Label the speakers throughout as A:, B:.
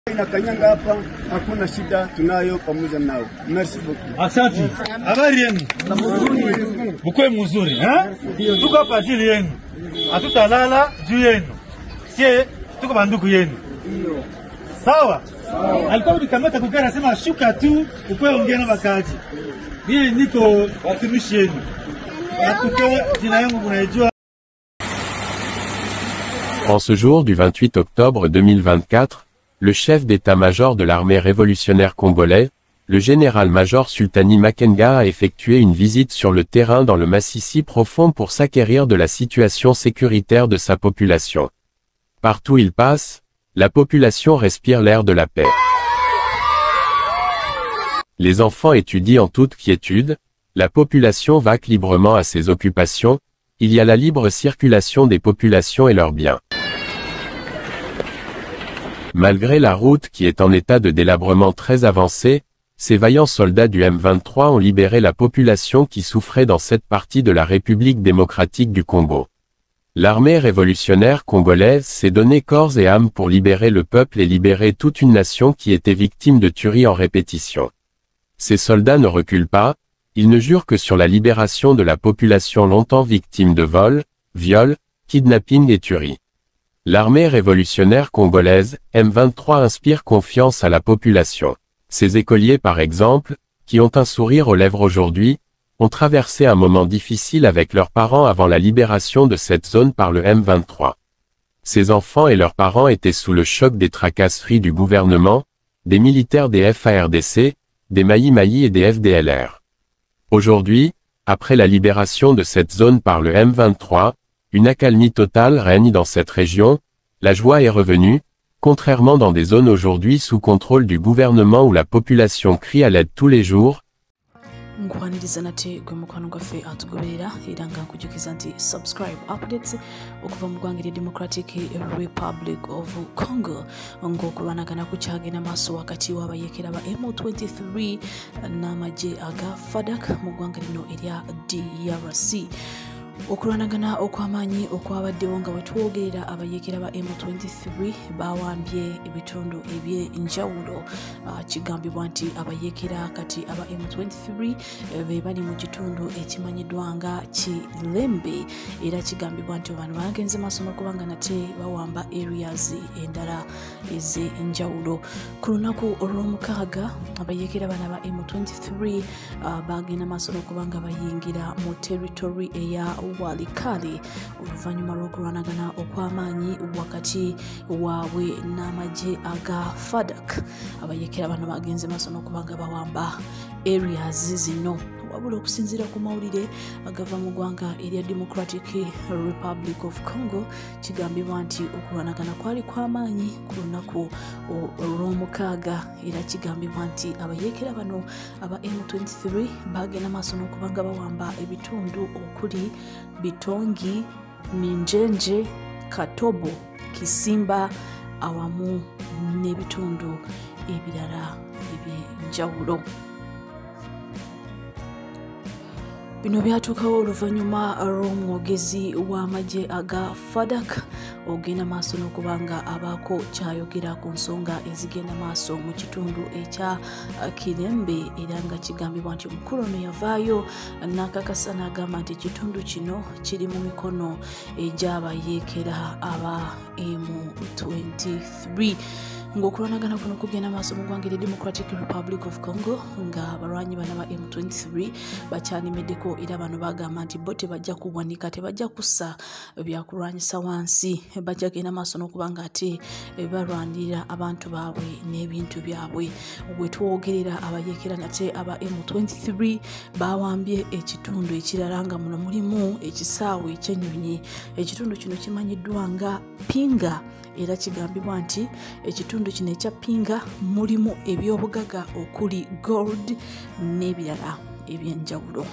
A: Inakanyanga hapa hakuna shida, tunayo pamoja nao. Merci beaucoup.
B: Asante. Habari yenu? Mkwe mzuri, tuko hapa ajili yenu. Hatutalala juu yenu. Sie tuko bandugu yenu. Sawa? Alikuwa nikamata kukara sema shuka tu ukwe ongea na bakaji. Mimi niko watumishi yenu. Atuke jina yangu mnajua.
C: En ce jour du 28 octobre 2024, le chef d'état-major de l'armée révolutionnaire congolais, le général-major Sultani Makenga a effectué une visite sur le terrain dans le Massissi profond pour s'acquérir de la situation sécuritaire de sa population. Partout où il passe, la population respire l'air de la paix. Les enfants étudient en toute quiétude, la population vaque librement à ses occupations, il y a la libre circulation des populations et leurs biens. Malgré la route qui est en état de délabrement très avancé, ces vaillants soldats du M23 ont libéré la population qui souffrait dans cette partie de la République démocratique du Congo. L'armée révolutionnaire congolaise s'est donné corps et âme pour libérer le peuple et libérer toute une nation qui était victime de tueries en répétition. Ces soldats ne reculent pas, ils ne jurent que sur la libération de la population longtemps victime de vols, viols, kidnappings et tueries. L'armée révolutionnaire congolaise, M23 inspire confiance à la population. Ces écoliers par exemple, qui ont un sourire aux lèvres aujourd'hui, ont traversé un moment difficile avec leurs parents avant la libération de cette zone par le M23. Ces enfants et leurs parents étaient sous le choc des tracasseries du gouvernement, des militaires des FARDC, des Maï-Maï et des FDLR. Aujourd'hui, après la libération de cette zone par le M23, une accalmie totale règne dans cette région, la joie est revenue, contrairement dans des zones aujourd'hui sous contrôle du gouvernement où la population crie à l'aide tous les jours.
D: Nkwaniriza nate gwe mukwano gwaffe atugoberera era nga nkujukiza nti subscribe updates okuva mu ggwanga lya Democratic Republic of Congo ng'okulwanagana kukyagenda maaso wakati w'abayeekera ba M23 n'amagye aga FARDC mu ggwanga lino erya DRC. Okulwanagana okw'amaanyi okwabaddewo nga wetwogerera abayeekera ba M23 bawambye ebitundu eby'enjawulo. Kigambibwa nti abayeekera kati aba M23 be bali mu kitundu ekimanyiddwa nga Kilembe era kigambibwa nti abantu bagenze maaso n'okubanga nate bawamba areas endala ez'enjawulo. Ku lunaku olw'omukaaga abayeekera bano aba M23 bagenda maaso n'okubanga bayingira mu territory eya Walikale oluvannyuma lw'okulwanagana okw'amaanyi wakati waabwe n'amagye aga FARDC. Abayeekera bano bagenze maaso n'okubanga bawamba areas zino wabula okusinziira ku mawulire agava mu ggwanga erya Democratic Republic of Congo kigambibwa nti okulwanagana kwali kw'amaanyi ku lunaku olw'omukaaga era kigambibwa nti abayeekera bano aba M23 bagenda maaso n'okubanga bawamba ebitundu okuli Bitongi, Minjenje, Katobo, Kisimba awamu n'ebitundu ebirala eby'enjawulo. Bino byatuukawo oluvannyuma lw'omwogezi w'amagye aga FARDC ogenda maaso n'okubanga abaako kyayogera ku nsonga ezigenda maaso mu kitundu ekya Kilembe era nga kigambibwa nti omukulu ono yavaayo n'akakasa n'agamba nti ekitundu kino kiri mu mikono egy'abayeekera aba M23. Ng'okulwanagana kuno kugenda maaso mu ggwanga erya Democratic Republic of Congo nga abalwanyi bano ba M23 bakyalimeddeko era bano bagamba nti bo tebajja kuwanika, tebajja kussa byakulwanyisa wansi, bajja genda maaso n'okubanga ate balwanirira abantu baabwe n'ebintu byabwe. Bwe twogerera abayeekera nate aba M23 bawambye ekitundu ekirala nga muno mulimu ekisaawe ekyennyonyi. Ekitundu kino kimanyiddwa nga Pinga era kigambibwa nti ekitundu kino ekya Pinga mulimu ebyobugagga okuli gold n'ebirala eby'enjawulo.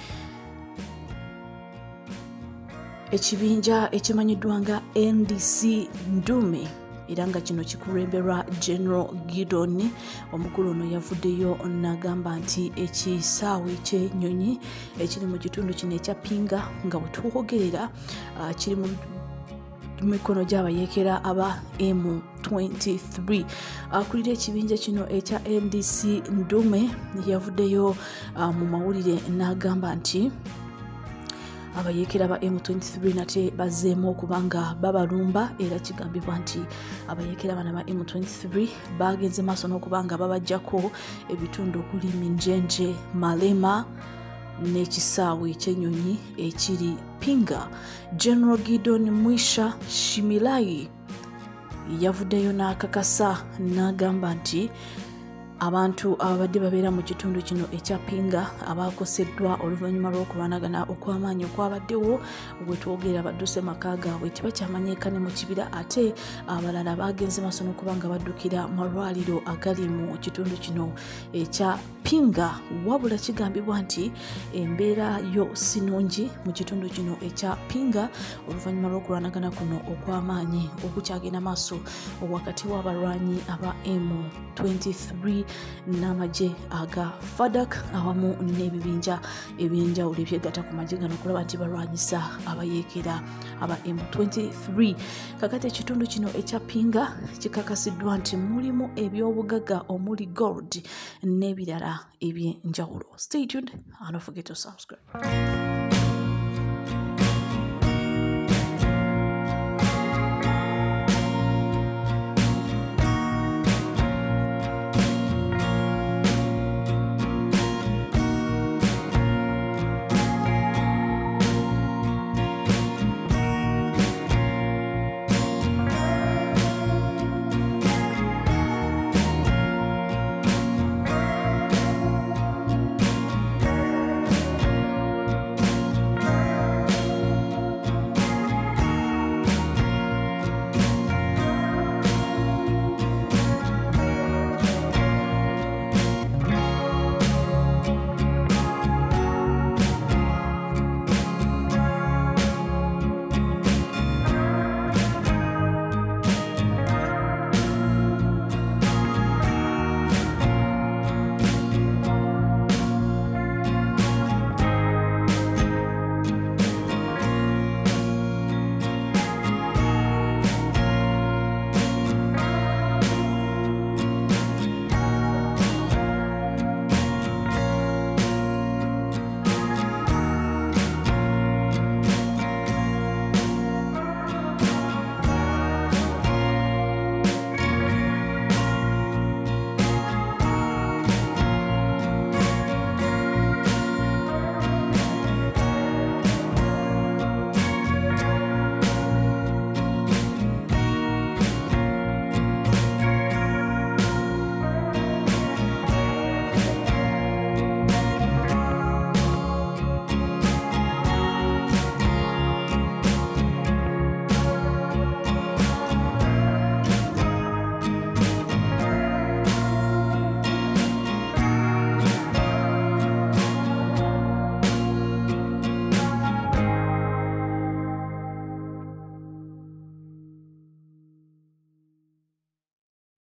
D: Ekibinja ekimanyiddwa nga NDC Ndume era nga kino kikulembelwa General Gideon omukulu ono yavuddeyo n'agamba nti ekisaawe ekyennyonyi ekiri mu kitundu kino ekya Pinga nga bwe tuwogerera kiri mu mikono gy'abayeekera aba M23. Akulira ekibinja kino ekya NDC Ndume yavuddeyo mu mawulire n'agamba nti abayeekera ba M23 nate bazzeemu okubanga babalumba, era kigambibwa nti abayeekera bana ba M23 bagenze maaso n'okubanga babajjako ebitundu okuli Minjenje, Malema n'ekisaawe ky'ennyonyi ekiri Pinga. General Gideon Mwisha Shimilayi yavuddeyo n'akakasa n'agamba nti abantu ababadde babeera mu kitundu kino ekya Pinga abakoseddwa oluvannyuma lw'okulwanagana okw'amaanyi okwabaddewo bwetwogera badduse maka gaabwe tibakyamanyiikane mu kibira, ate abalala bagenze maaso n'okuba nga baddukira malwaliro agali mu kitundu kino ekya Pinga. Wabula kigambibwa nti embeera yo si nnungi mu kitundu kino ekya Pinga oluvannyuma lw'okulwanagana kuno okw'amaanyi okukyagenda maaso wakati w'abalwanyi aba M23 n'amagye aga FADAK awamu n'ebibinja ebyenjawulo ebyegatta ku magye gano okulaba nti balwanyisa abayeekera aba M23. Kakati ekitundu kino ekya Pinga kikakasiddwa nti mulimu ebyobugagga omuli gold n'ebirala ebyenjawulo. Stay tuned and don't forget to subscribe.